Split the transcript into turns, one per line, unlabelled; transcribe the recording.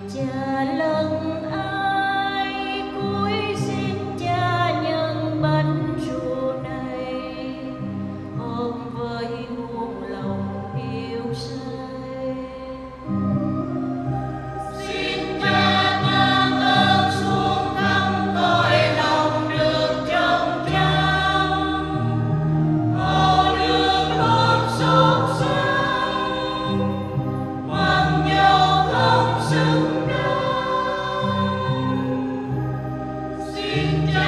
Cha lần ai cuối xin cha nhân bánh rượu này ôm với muôn lòng yêu say. Xin cha ban ơn xuống thăm cõi lòng được trong trao, ô nước luôn sốt sáng mang nhau không xứng đáng. Xin cha